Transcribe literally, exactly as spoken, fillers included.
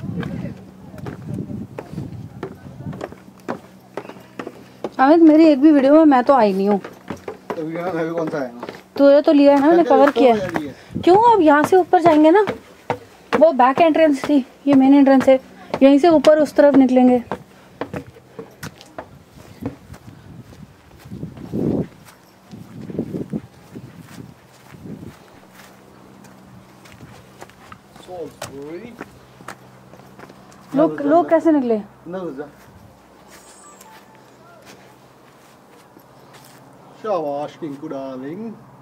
अमित मेरी एक भी वीडियो में मैं तो आई नहीं हूँ। तो वीडियो में मैं भी कौन सा आया? तूने तो लिया है ना, मैंने कवर किया। क्यों? अब यहाँ से ऊपर जाएंगे ना, वो बैक एंट्रेंस थी, ये मेन एंट्रेंस है, यहीं से ऊपर उस तरफ निकलेंगे। लोग लोग कैसे निकले? शाबाश किंकू डार्लिंग।